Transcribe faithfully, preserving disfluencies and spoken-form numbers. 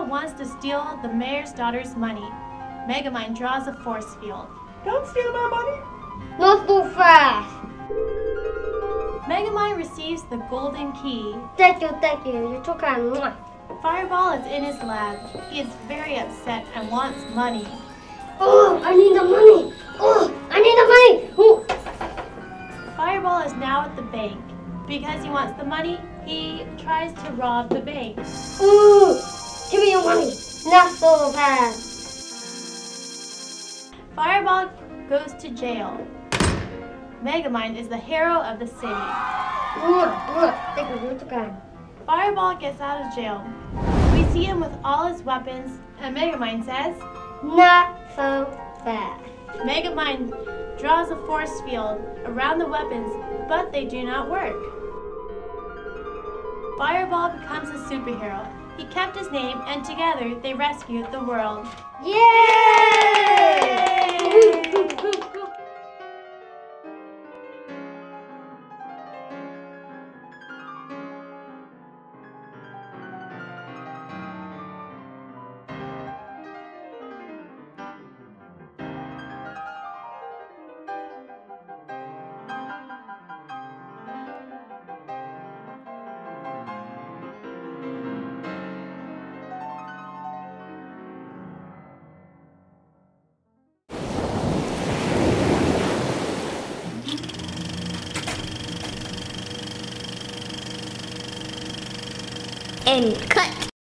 wants to steal the mayor's daughter's money. Megamind draws a force field. Don't steal my money! Not so fast! Megamind receives the golden key. Thank you, thank you. You're too kind. Fireball is in his lab. He is very upset and wants money. Oh, I need the money! Oh, I need the money! Oh. Fireball is now at the bank. Because he wants the money, he tries to rob the bank. Ooh, give me your money. Not so fast. Fireball goes to jail. Megamind is the hero of the city. Thank you, you're too kind. Fireball gets out of jail. We see him with all his weapons, and Megamind says, not so fast. Megamind draws a force field around the weapons, but they do not work. Fireball becomes a superhero. He kept his name, and together they rescued the world. Yay! And cut.